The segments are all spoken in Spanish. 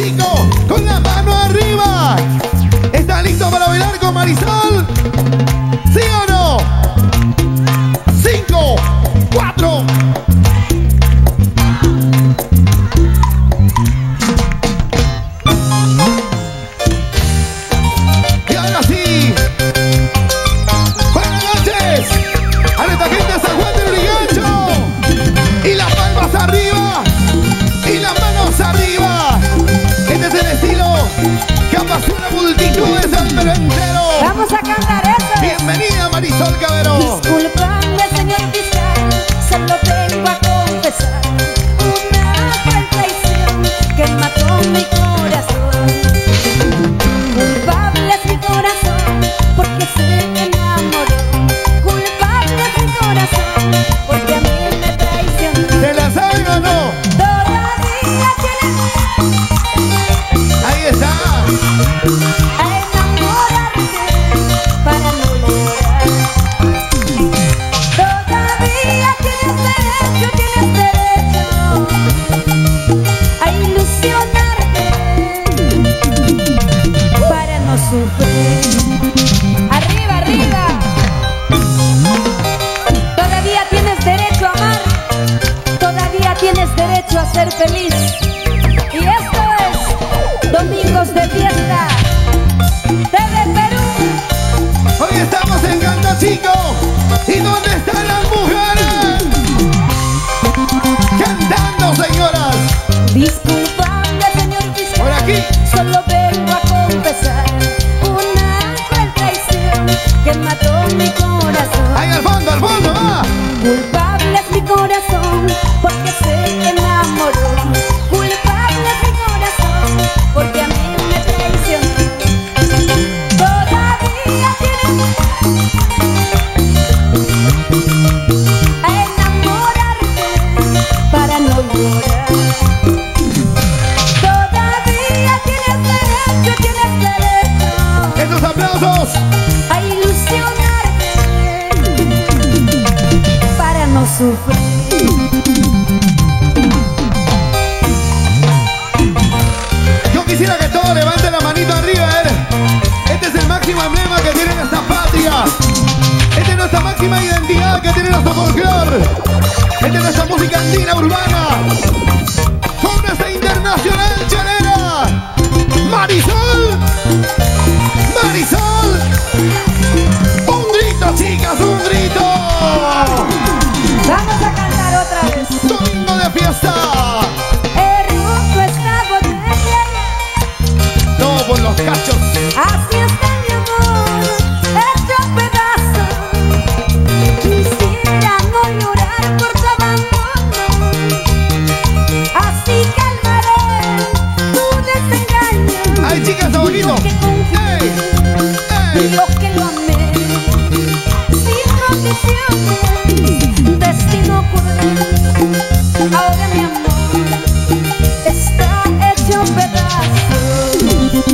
chico, con la mano arriba. ¿Está listo para bailar con Marisol? ¿Sí o no? 5, 4. Y ahora sí. Buenas noches a nuestra gente de San Juan del Urigancho. Y las palmas arriba. Y las manos arriba. Este es el estilo que apasiona multitudes al mundo entero. Vamos a cantar eso. Bienvenida Marisol Cabero. Disculpame, señor fiscal, solo vengo a confesar una cruel traición que mató mi corazón. Culpable es mi corazón porque se enamoró. Culpable es mi corazón porque a mí me traicionó. ¿Se la saben o no? Todavía tienes Ahí está. a enamorarte para no llorar. Todavía tienes derecho a ilusionarte para no sufrir. Arriba, arriba. Todavía tienes derecho a amar. Todavía tienes derecho a ser feliz. Y esto es Domingos de Fiesta, TV Perú. Hoy estamos en Canto Chico. ¿Y dónde están las mujeres? Cantando, señoras. Disculpame, señor fiscal, Por aquí. solo vengo a confesar una cruel traición que mató mi corazón. Ahí al fondo, va. Culpable es mi corazón porque se enamoró. Culpable es mi corazón porque a mí me traicionó. Todavía tienes a enamorarte para no llorar. Todavía tienes derecho Esos aplausos. a ilusionarte para no sufrir. Yo quisiera que todos levanten la manito arriba, Este es el máximo emblema que tiene nuestra patria. Esta es nuestra máxima identidad que tiene nuestro folclor. Esta es nuestra música andina urbana. Con nuestra internacional chalera. Marisol. Marisol. Un grito, chicas, un grito. Vamos a cantar otra vez. Domingo de fiesta. He roto esta botella, Todo por los cachos. así está mi amor, hecho pedazos. Quisiera no llorar por tu abandono, así calmaré tu desengaño. Ay, chicas, abuelito. Lo que confié, ¡Ey! lo que lo amé, sin condiciones, destino cruel. Ahora mi amor está hecho pedazos.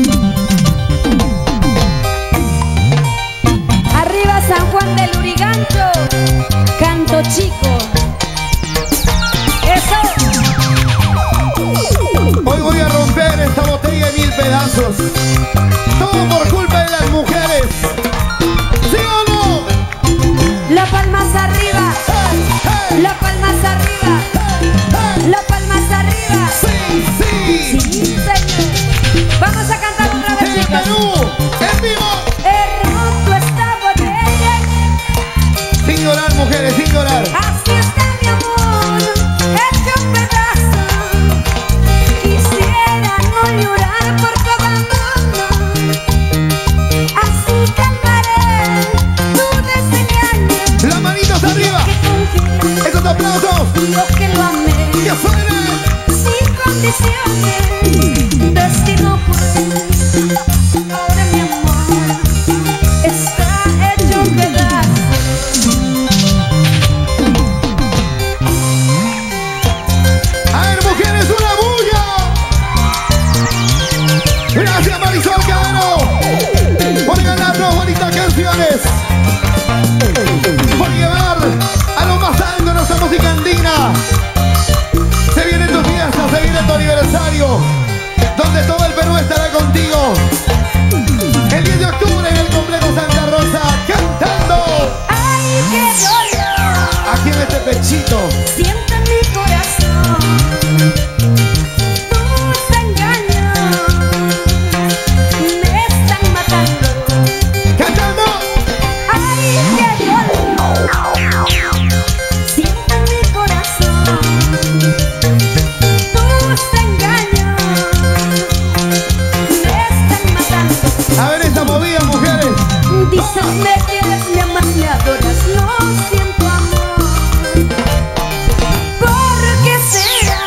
Arriba San Juan del Urigancho, Canto Chico. Eso. Hoy voy a romper esta botella en 1000 pedazos. Todo por culpa de las mujeres. ¿Sí o no? Las palmas arriba, ¡Hey! las palmas arriba, ¡Hey! las palmas arriba. ¡Sí, sí! Sí, señor. Vamos a cantar otra vez, ¡En chicos. Perú! ¡En vivo! He roto esta botella, Sin llorar, mujeres, sin llorar. así está mi amor, hecho pedazos. Quisiera no llorar por tu abandono, así calmaré tu desengaño. Las manitos arriba. Que confié, Esos aplausos. lo que lo amé, ¡Que suenen! sin condiciones, destino cruel. Ahora mi amor está hecho pedazos. A ver, mujeres, una bulla. Gracias, Marisol Cabero, por ganarnos bonitas canciones, por llevar a lo más alto nuestra música andina. este pechito. Siente mi corazón, tus engaños me están matando. ¡Cantando! Ay, qué dolor. Siente mi corazón, tus engaños me están matando. A ver esta movida, mujeres. Dices me quieres, me amas, me adoras, no siento amor. ¿Por qué será?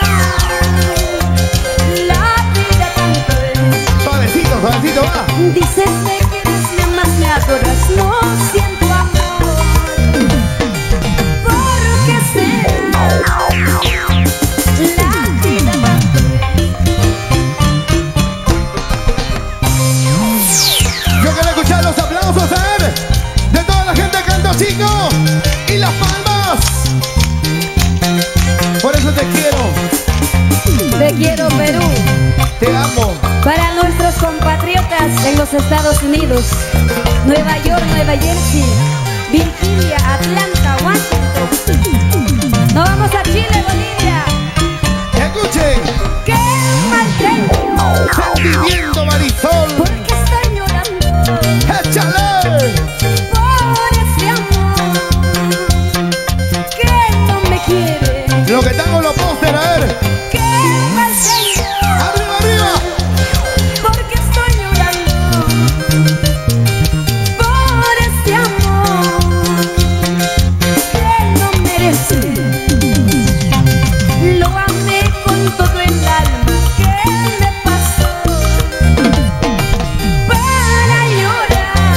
La vida tanto es. Suavecito, suavecito, va. Dices me quieres, me amas, me adoras, no siento amor. ¿Por qué será? La vida tanto es. Yo quiero escuchar los aplausos, a ver, de toda la gente canta chico y las palmas. Por eso te quiero, Te quiero, Perú. te amo. Para nuestros compatriotas en los Estados Unidos, Nueva York, Nueva Jersey, Virginia, Atlanta, Washington. Nos vamos a Chile, Bolivia. Escuchen, ¡Qué mal tengo! sentimiento Marisol. Porque estoy llorando ¡Échale! por ese amor que no me quiere. Lo que tengo los póster, a ver. ¡Qué mal tengo! ¡Arriba, arriba! Porque estoy llorando por este amor que no merece. Lo amé con todo el alma. ¿Qué me pasó para llorar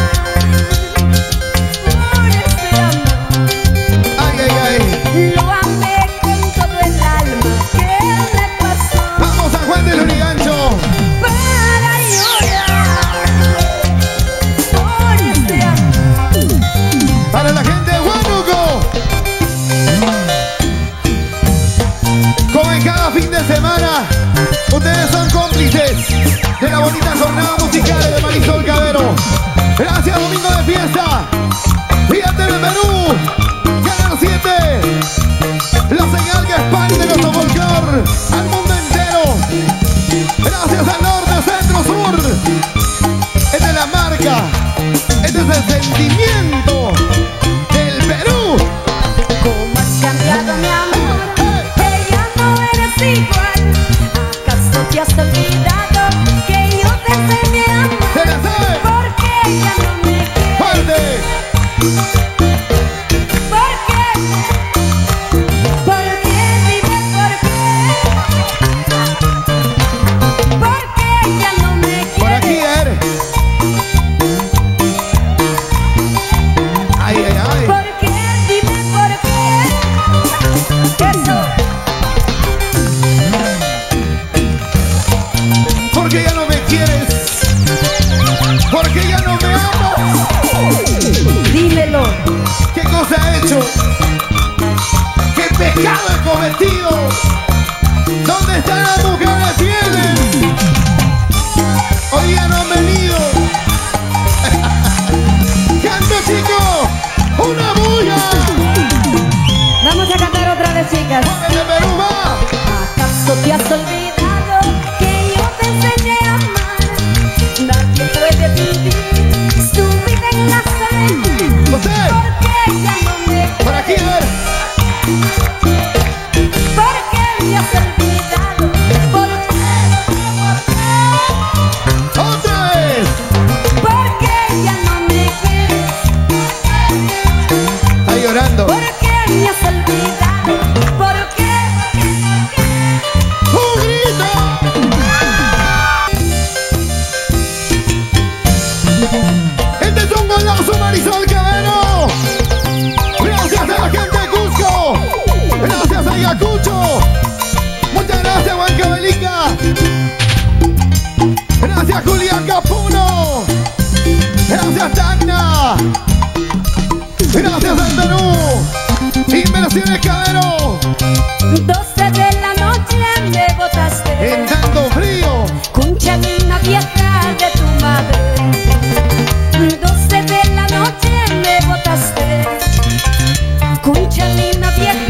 por este amor? ¡Ay, ay, ay! Lo amé con todo el alma. ¿Qué me pasó? ¡Vamos a Juan del Urigancho! Para llorar por este amor. ¡Para la gente de Huánuco! Como en cada fin de semana, ustedes son cómplices de la bonita jornada musical de Marisol Cabero. Gracias, domingo de fiesta. Fíjate de Perú, Canal 7, la señal que expande nuestro folclor al mundo entero. Gracias al norte, centro, sur. Esta es la marca, este es el sentimiento del Perú. ¿Cómo has cambiado, mi amor? Que ya no eres igual. ¿Acaso te has olvidado que yo te enseñé a amar? ¡Se la sabe! Porque ya no me quieres. ¡Fuerte! ¿Por qué? ¿Por qué? Dime por qué. ¿Por qué ya no me Por aquí, quieres? a ver. ¡Ay, ay, ay! ¿Por qué? Dime por qué. Eso. ¿Por qué ya no me quieres? ¿Por qué ya no me amas? Dímelo. ¿Qué cosa he hecho? ¿Qué pecado he cometido? ¿Dónde están las mujeres fieles? Hoy ya no han venido. ¡Canto, chico! ¡Una bulla! Vamos a cantar otra vez, chicas. ¡Jóvenes de Perú, va! ¿Acaso te has olvidado que yo te enseñé a amar? Nadie puede vivir su vida en la soledad. ¡José! Porque ya no me Por aquí, a ver. Porque me has olvidado. ¿Por qué? ¡Otra vez! Porque ya no me quieres. Está llorando. Porque me has olvidado. ¿Por qué? ¡Un grito! Este es un golazo, Marisol Cabero. Gracias a la gente de Cusco. Gracias a Ayacucho. Muchas gracias, Huancavelica. Gracias, Julián Capuno. Gracias, Tacna. Gracias al Perú. Inversiones Cabero. 12 de la noche me botaste. En tanto frío. Conchalina vieja de tu madre. 12 de la noche me botaste. Conchalina vieja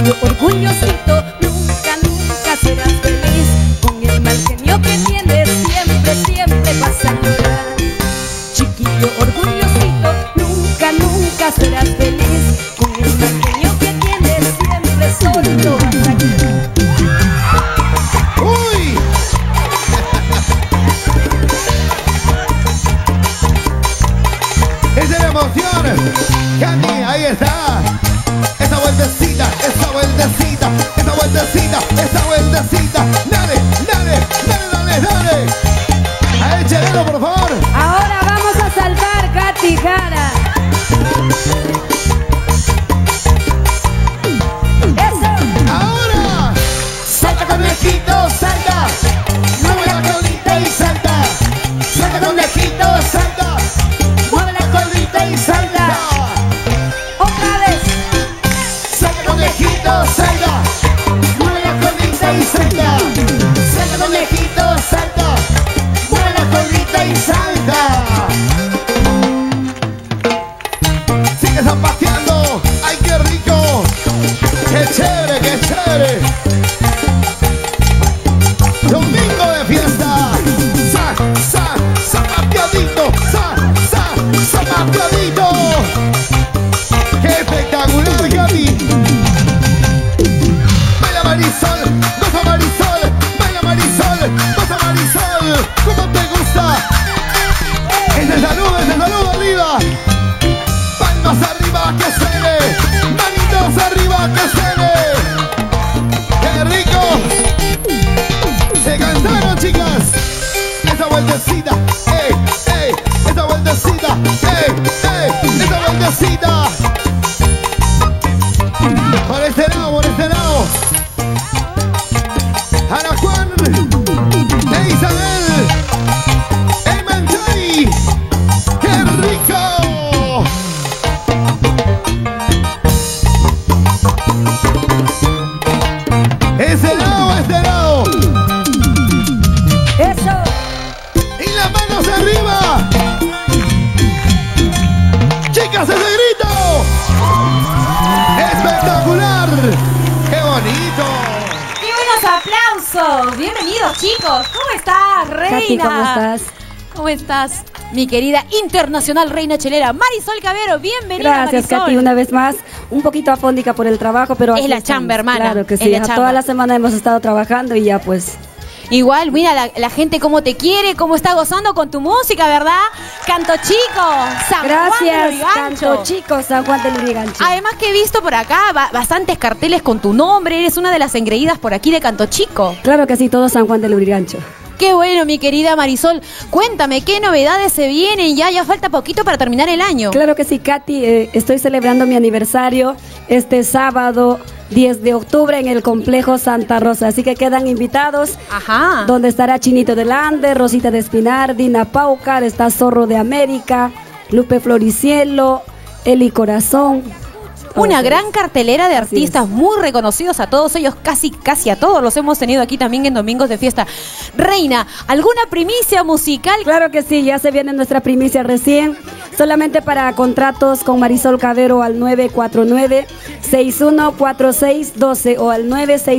Chiquillo orgullosito, nunca, nunca serás feliz. Con el mal genio que tienes, siempre, siempre vas a llorar. Chiquillo orgullosito, nunca, nunca serás feliz. Con el mal genio que tienes, siempre solo vas a llorar. ¡Uy! ¡Esa es la emoción! ¡Candy, ahí está! ¡Esa vueltecita, esa vueltecita, esa vueltecita, esa vueltecita! ¡Dale, dale, dale, dale, dale! ¡A el chelero, por favor! Ahora vamos a saltar, Katy Jara. Eso. ¡Ahora! ¡Salta, conejito, salta! ¡Mueve la colita y salta! ¡Salta, conejito, salta! ¡Mueve la colita y salta! Otra vez. ¡Salta, conejito, salta! ¡Mueve la colita y salta! ¡Salta, conejito, salta! ¡Mueve la colita y salta! ¡Sigue zapateando! ¡Ay, qué rico! ¡Qué chévere, qué chévere! ¡Domingo de fiesta! ¡Zapateadito! ¡Zapateadito! ¡Qué espectacular, Gaby! ¡Baila Marisol! ¡Goza Marisol! ¡Baila Marisol! ¡Goza Marisol! ¿Cómo te gusta? ¡Ese saludo arriba! ¡Palmas arriba, que suene! ¡Manitos arriba, que suene! ¡Qué rico! ¡Se cansaron, chicas! ¡Esa vueltecita! ¡Ey, ey! ¡Esa vueltecita! ¡Ey, ey! ¡Esa vueltecita! Por este lado, por este lado. Ana Juan, e Isabel, el Manchari. ¡Qué rico! Este lado, este lado. Eso. ¡Y las manos arriba! ¡Chicas, ese grito! ¡Espectacular! ¡Qué bonito! ¡Qué buenos aplausos! Bienvenidos, chicos. ¿Cómo estás, Reina? Katy, ¿cómo estás? ¿Cómo estás? Mi querida internacional reina chelera, Marisol Cavero. Bienvenida, Gracias, Marisol. Katy, una vez más. Un poquito afónica por el trabajo, pero Es aquí la estamos. chamba, hermana. Claro que Es sí. la chamba. Toda la semana hemos estado trabajando y ya pues. Igual, mira la gente cómo te quiere, cómo está gozando con tu música, ¿verdad? Canto Chico, San Juan de Gracias, Lurigancho. Canto Chico, San Juan de Lurigancho. Además que he visto por acá bastantes carteles con tu nombre. Eres una de las engreídas por aquí de Canto Chico. Claro que sí, todo San Juan de Lurigancho. Qué bueno, mi querida Marisol. Cuéntame, ¿qué novedades se vienen? Ya falta poquito para terminar el año. Claro que sí, Katy, estoy celebrando mi aniversario este sábado 10 de octubre en el complejo Santa Rosa, así que quedan invitados. Ajá. Donde estará Chinito del Ande, Rosita de Espinar, Dina Paucar, está Zorro de América, Lupe Floricielo, Eli Corazón. Una Todos gran ellos. cartelera de Así artistas es. muy reconocidos, a todos ellos, casi a todos los hemos tenido aquí también en Domingos de Fiesta. Reina, ¿alguna primicia musical? Claro que sí, ya se viene nuestra primicia recién. Solamente para contratos con Marisol Cavero al 949-614612 o al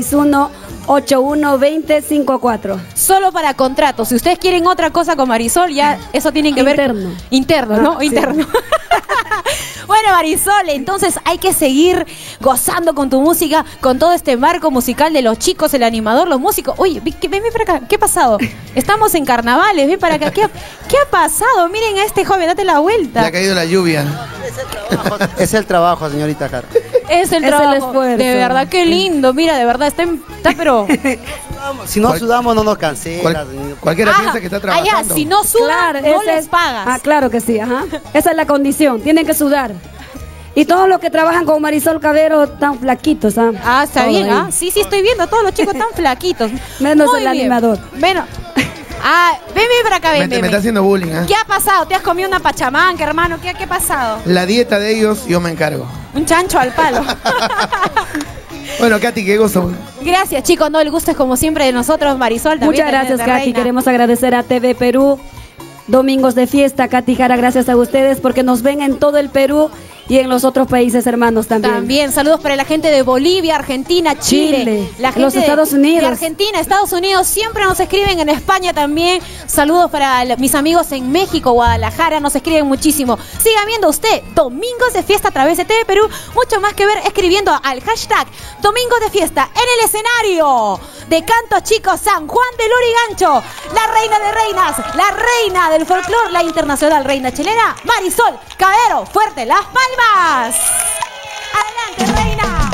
961-812054. Solo para contratos. Si ustedes quieren otra cosa con Marisol, ya eso tienen que ver. Interno. Interno, ¿no? Sí. Interno. Bueno, Marisol, entonces hay que seguir gozando con tu música, con todo este marco musical de los chicos, el animador, los músicos. Oye, ven para acá, ¿qué ha pasado? Estamos en carnavales, ven para acá. ¿Qué ha pasado? Miren a este joven, date la Le vuelta. ha caído la lluvia. Es el trabajo, señorita Jara. Es el Es el trabajo. esfuerzo. De verdad, qué lindo. Mira, de verdad, está pero... Si no Cual- sudamos, no nos cancela. Cualquiera Ah, piensa que está allá, trabajando. si no sudan, no ese les es- pagas. Ah, claro que sí, ajá. Esa es la condición, tienen que sudar. Y todos los que trabajan con Marisol Cavero están flaquitos, ¿ah? Ah, está Todo bien, ahí. ¿ah? Sí, estoy viendo, todos los chicos están flaquitos. Menos Muy el bien. animador. Bueno, ven para acá, ven. Me está haciendo bullying, ¿eh? ¿Qué ha pasado? ¿Te has comido una pachamanca, hermano? ¿Qué ha pasado? La dieta de ellos, yo me encargo. Un chancho al palo. Bueno, Katy, qué gozo. Gracias, chicos. No, el gusto es como siempre de nosotros, Marisol. También Muchas gracias, de Katy. Reina. Queremos agradecer a TV Perú, Domingos de Fiesta, Katy Jara, gracias a ustedes porque nos ven en todo el Perú y en los otros países hermanos también. También saludos para la gente de Bolivia, Argentina, Chile, la gente los Estados Unidos. de Argentina, Estados Unidos, siempre nos escriben, en España también. Saludos para mis amigos en México, Guadalajara, nos escriben muchísimo. Siga viendo usted Domingos de Fiesta a través de TV Perú, mucho más que ver escribiendo al hashtag Domingos de Fiesta en el escenario de Canto Chico San Juan de Lurigancho, la reina de reinas, la reina del folclore, la internacional reina chilena, Marisol Cabero, fuerte las palmas. Adelante, reina.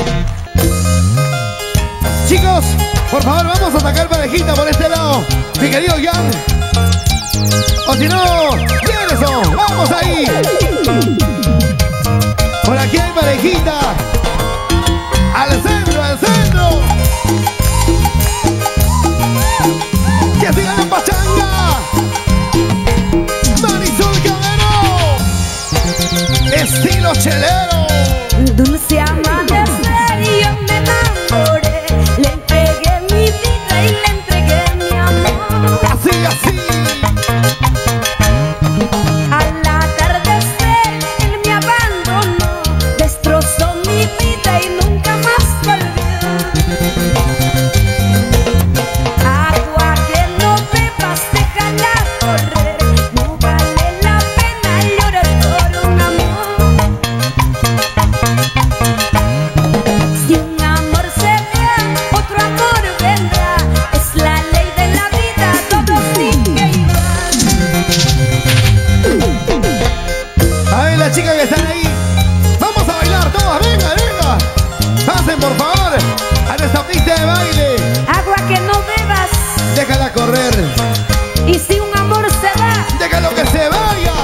Chicos, por favor, vamos a sacar parejita por este lado. Mi querido Jan. O si no, bien eso, vamos ahí. Por aquí hay parejita. Al centro, al centro. Que siga la pachanga. Marisol Cabero. Estilo chelero. Dulce amanecer y yo me enamoré, le entregué mi vida y le entregué mi amor. Así, así. Al atardecer él me abandonó, destrozó mi vida y nunca más volvió. Agua que no bebas, déjala correr, no vale la pena llorar por un amor. Si un amor se va, otro amor vendrá, es la ley de la vida, todo sigue igual. A ver, las chicas que están ahí, vamos a bailar todas, venga, venga. Pasen por favor a nuestra pista de baile. Agua que no bebas, Déjala correr, y si un amor se va, déjalo que se vaya.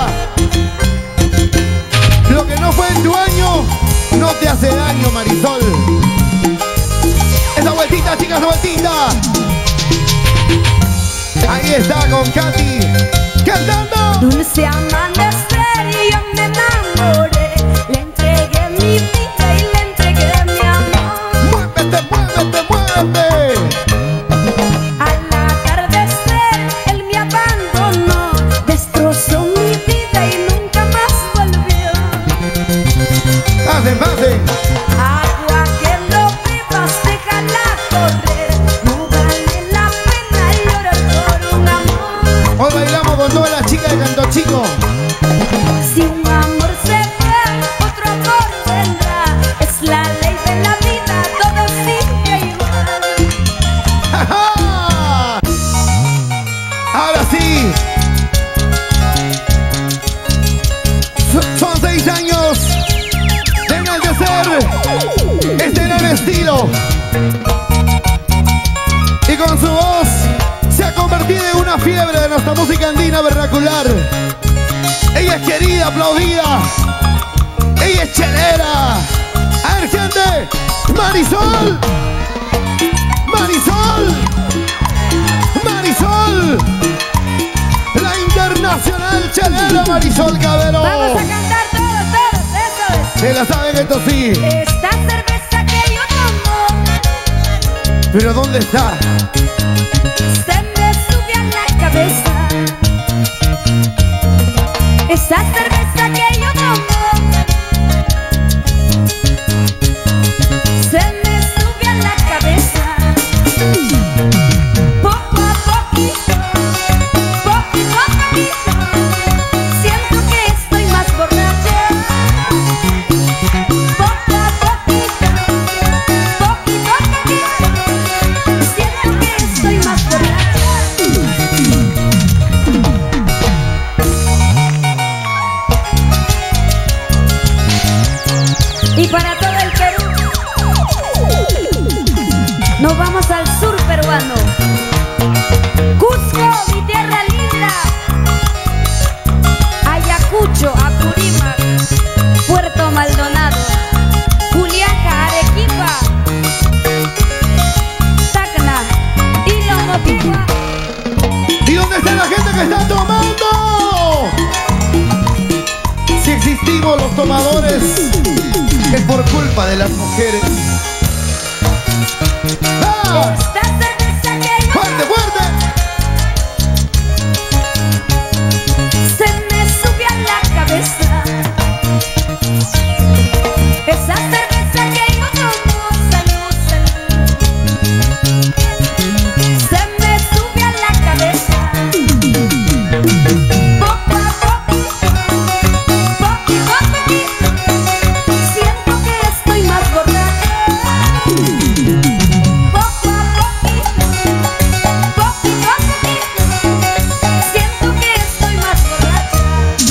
Lo que no fue en tu año no te hace daño, Marisol. Esa vueltita, chicas, esa vueltita. Ahí está con Katy cantando. dulce amanecer y yo me enamoré, le entregué mi vida y le entregué mi amor. Muévete, muévete, muévete. Al atardecer él me abandonó, destrozó mi vida y nunca más volvió. Pasen, pasen. Agua que no bebas, déjala correr, no vale la pena llorar por un amor. Hoy bailamos con todas las chicas de Canto Chico. Si un amor se va, otro amor vendrá, es la ley de la vida, todo sigue igual. ¡Ja, ja! Ahora sí. Son 6 años de enaltecer este gran estilo. Y con su voz se ha convertido en una fiebre de nuestra música andina vernacular. Ella es querida, aplaudida. Ella es chelera. A ver, gente. Marisol. Marisol. Marisol. La internacional chelera Marisol Cabero. Vamos a cantar todos, eso es. Se la saben, esto sí. Esta cerveza que yo tomo Pero ¿dónde está? se me sube a la cabeza. Esa cerveza que yo tomo se me sube a la cabeza. Poco a poquito, poquito a poquito, siento que estoy más borracha. Poco a poquito, poquito a poquito, siento que estoy más borracha. Y para todo el Perú, nos vamos al sur peruano. Cusco, mi tierra linda. Ayacucho, Apurímac, Puerto Maldonado, Juliaca, Arequipa, Tacna y Lomoquegua. ¿Y dónde está la gente que está tomando? Si existimos los tomadores, es por culpa de las mujeres. ¡Ah! Esta cerveza que yo ¡Fuerte, fuerte! se me sube a la cabeza. Esa cerveza que yo tomo, salud, salud, se me sube a la cabeza. Poco a poco, siento que estoy más borracha. Poco a poco, siento que estoy más borracha.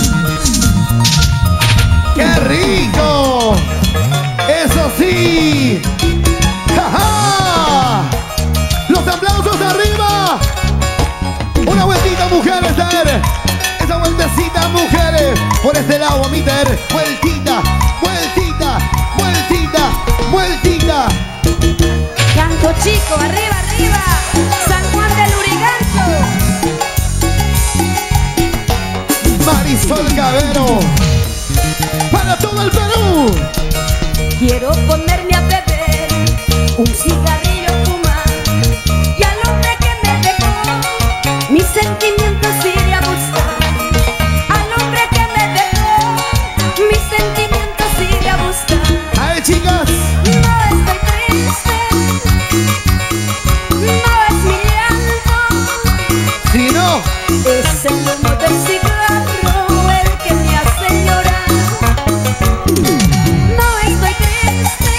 ¡Qué rico! ¡Eso sí! ¡Ja, ja! ¡Los aplausos arriba! ¡Una vueltita, mujeres! A ver, esa vueltecita, mujeres. Por este lado, Amiter. Vueltita, vueltita, vueltita, vueltita. Canto Chico, arriba, arriba, San Juan del Lurigancho. Marisol Cabero. Para todo el Perú. Quiero ponerme a beber, un cigarrillo fumar, y al hombre que me dejó, mis sentimientos iré a buscar. Al hombre que me dejó, mis sentimientos iré a buscar. A ver, chicas. No estoy triste, no es mi llanto, Si no, es el humo del cigarro el que me hace llorar. No estoy triste,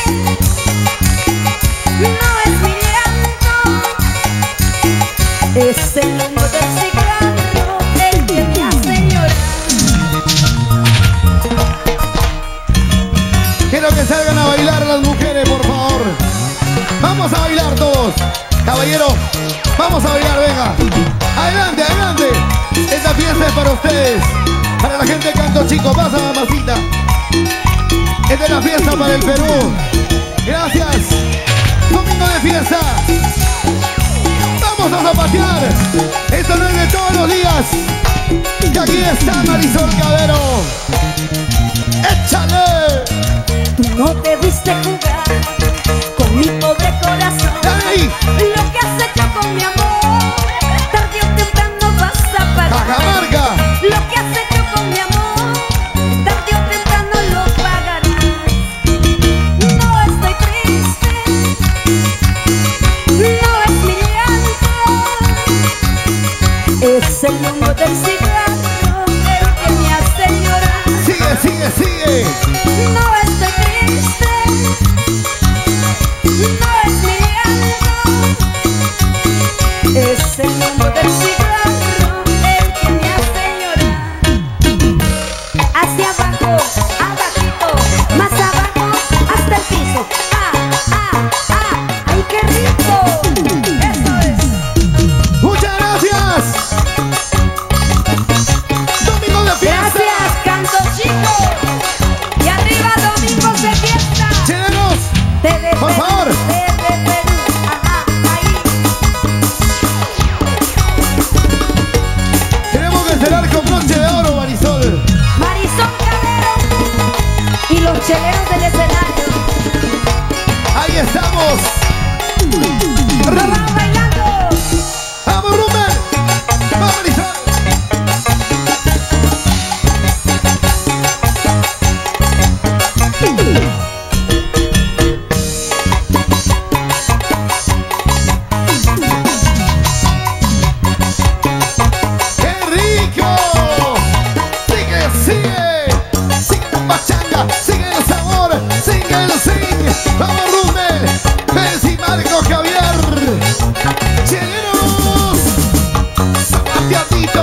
no es mi llanto, es el humo del cigarro el que me hace llorar. quiero que salgan a bailar las mujeres, por favor. Vamos a bailar todos. Caballeros, vamos a bailar, venga. Adelante, adelante. Esta fiesta es para ustedes. Para la gente de Canto Chico. Pasa, mamacita. Esta es la fiesta para el Perú. Gracias. Domingo de fiesta. Vamos a zapatear. Esto no es de todos los días. Y aquí está Marisol Cabero. ¡Échale! Tú no debiste jugar con mi pobre corazón. ¡Ey! Lo que has hecho con mi amor, tarde o temprano vas a pagar. ¡Cajamarca! Lo que has hecho con mi amor, tarde o temprano lo pagarás. No estoy triste, no es mi llanto, es el humo del cigarro el que me hace llorar. ¡Sigue, sigue, sigue! No estoy triste, no es mi llanto, es el humo del cigarro el que me hace llorar. Hacia abajo, abajito, más abajo, hasta el piso. ¡Ah, ah, ah! ¡Ay, qué rico! ¡Eso es! ¡Muchas gracias! ¡Domingo de fiesta! ¡Gracias, Canto Chico! ¡Y arriba, domingos de fiesta! ¡Chilenos! TV Por Perú, favor. TV Perú, ajá, ahí. Tenemos que cerrar con broche de oro, Marisol. Marisol Cabero y los cheleros del escenario. ¡Ahí estamos! ¡Nos vamos bailando! ¡Vamos, Rubén! ¡Vamos, Marisol! ¡Qué rico! ¡Sigue, sigue! ¡Sigue la pachanga! ¡Sigue el sabor! ¡Sigue el swing! ¡Vamos, Rubén! ¡Messi, Marco, Javier! ¡Chilenos! ¡Zapateadito!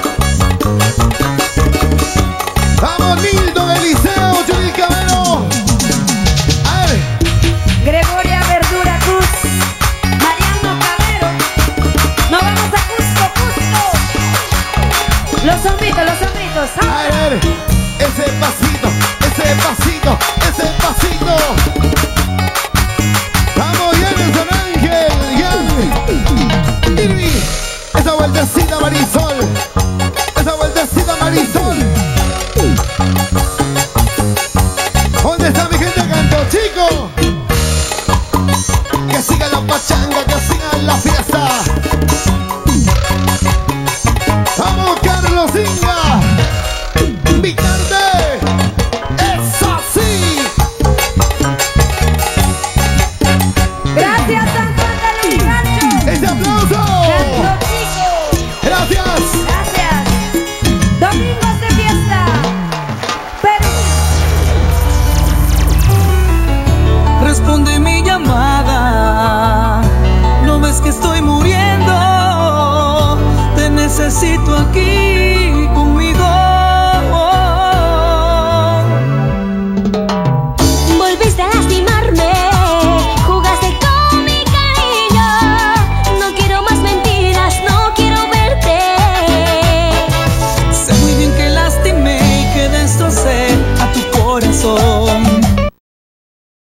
¡Vamos, Nildo del Liceo, Judith Cabero! ¡A ver! Gregoria Verdura Cruz, Mariano Cabero. Nos vamos a Cusco, Cusco. Los sombritos, los sombritos. A ver, ese pasito, ese pasito, ese pasito. Vamos, Jan San Ángel, Jan. Irvi, esa vueltecita, Marisol. Esa vueltecita, Marisol. ¿Dónde está mi gente de Canto Chico? Que siga la pachanga, que siga la fiesta. ¡Vamos, Carlos Inga! ¡Vicarte! ¡Es así! responde mi